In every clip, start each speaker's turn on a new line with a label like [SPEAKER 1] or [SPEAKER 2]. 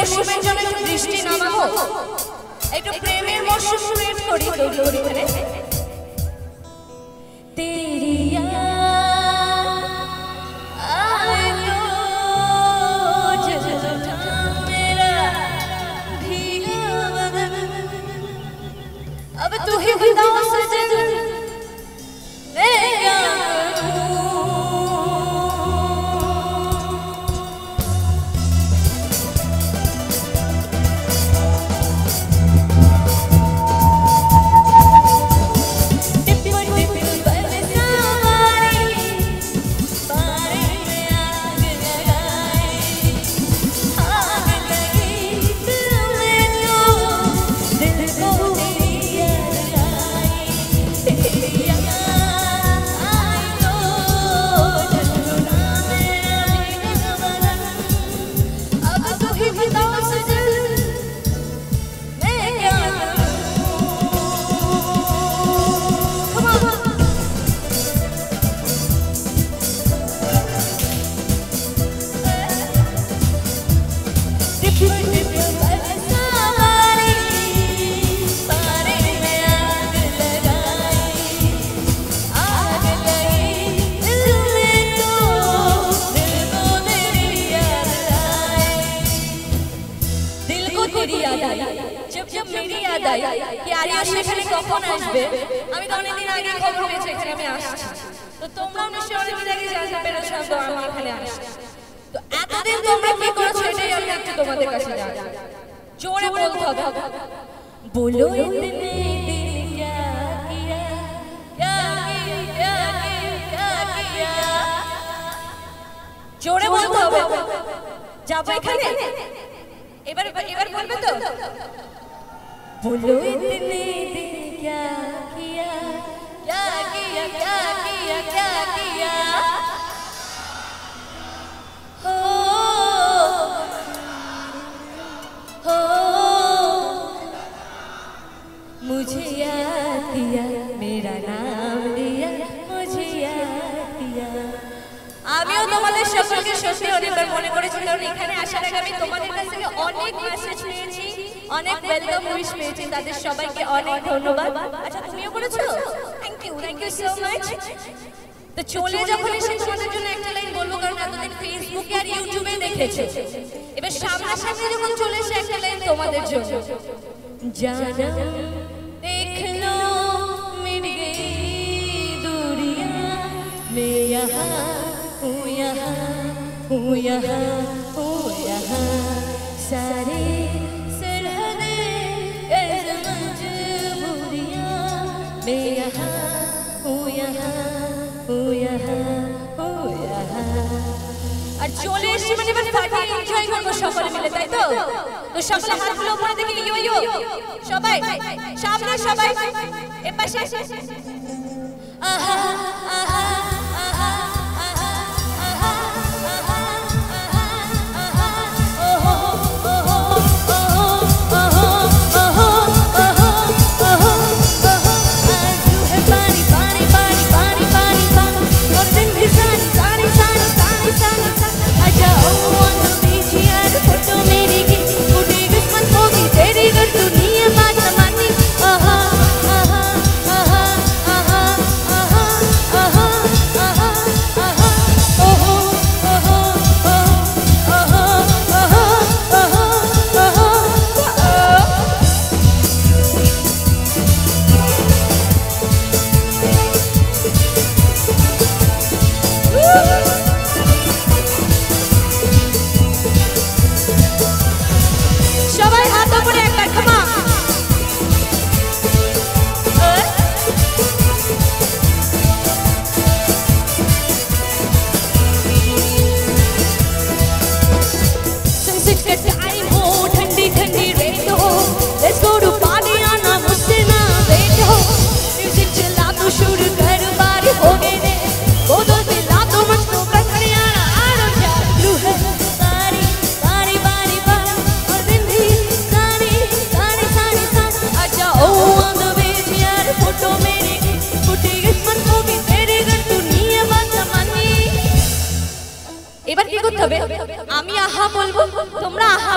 [SPEAKER 1] মৌসুমের জন্য একটু বৃষ্টি নামাবো, একটু প্রেমের মৌসুম ক্রিয়েট করি এখানে। तेरी अब तू ही बताओ सजन मैं क्या जब मेरी याद आई कि आर्या সেখানে কখন আসবে, আমি তো অনেকদিন আগে খবর পেয়েছি এখানে আমি আসছি, তো তোমরাও নিশ্চয়ই অনেকদিন আগে জানতে পেরেছো তো আমি এখানে আসছি। তো এতদিন তোমরা কি করেছো এটাই আমি একটু তোমাদের কাছে জানতে, জোরে বলতে হবে, बोलो इतने दिन क्या किया क्या किया क्या किया, জোরে বলতে হবে। যাবো এখানে এবার এবার বলবে তো, बोलो इतने दिन क्या किया क्या किया क्या किया क्या किया, हो हो मुझे याद दिया मेरा नाम दिया मुझे याद दिया। আমিও তোমাদের সকলকে সত্যি অনেকবার মনে করেছি, কারণ এখানে আসার আগে আমি তোমাদের কাছ থেকে অনেক মেসেজ পেয়েছি, অনেক ওয়েলকাম উইশ পেয়েছি, তাদের সবাইকে অনেক ধন্যবাদ। আচ্ছা তুমিও করেছো, থ্যাংক ইউ সো মাচ। তো চলে যখন এসে তোমাদের জন্য একটা লাইন বলবো, কারণ এতদিন ফেসবুকে আর ইউটিউবে দেখেছো, এবার সামনাসামনি যখন চলে এসে একটা লাইন তোমাদের জন্য, জানা देख लो मिट गई दूरियां मैं यहाँ हूँ यहाँ हूँ यहाँ हूँ यहाँ सारे सरहदें मजबूरियां मैं यहाँ हूँ यहाँ हूँ यहाँ हूँ यहाँ। আর চলে এসে মানে ফাটিয়ে এনজয় করবো সকলে মিলে, তাই তো? তো সকলে হাতগুলো উপরে দেখে ইয়ো ইয়ো সবাই সামনে, সবাই এপাশে, আহা আহা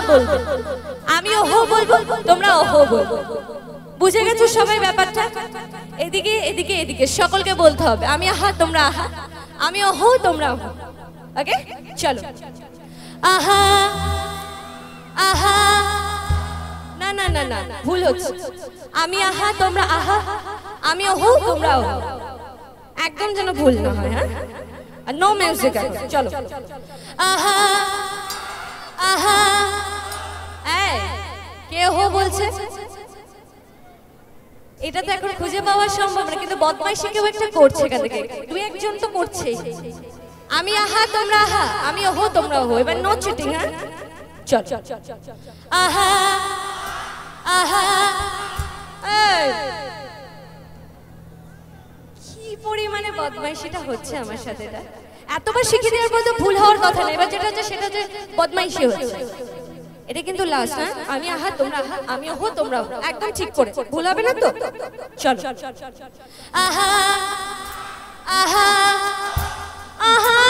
[SPEAKER 1] বলবে, আমি ওহো বলবো, তোমরা ওহো বলবো। বুঝে গেছো সবাই ব্যাপারটা? এদিকে এদিকে এদিকে সকলকে বলতে হবে, আমি আহা তোমরা আহা, আমি ওহো তোমরা ওহো। ওকে চলো। আহা আহা, না না না না ভুল হচ্ছে। আমি আহা তোমরা আহা, আমি ওহো তোমরা ওহো, একদম যেন ভুল না হয়। হ্যাঁ, আর নো মিউজিক। চলো। আহা আহা, এই কে হো বলছে? এটা তো এখন খুঁজে পাওয়া সম্ভব না, কিন্তু বদমাইশি কেউ একটা করছে এখান থেকে, দুই একজন তো করছেই। আমি আহা তোমরা আহা, আমি ওহো তোমরা ওহো, এবার নো চিটিং। হ্যাঁ চল। আহা আহা, কি পরিমাণে বদমাইশিটা হচ্ছে আমার সাথে। এটা এতবার শিখে দেওয়ার পর তো ভুল হওয়ার কথা না, এবার যেটা হচ্ছে সেটা যে বদমাইশি হচ্ছে। এটা কিন্তু লাস্ট। হ্যাঁ, আমি আহা তোমরা আহা, আমি ওহো তোমরা ওহো, একদম ঠিক করে, ভুল হবে না তো? চলো। আহা আহা আহা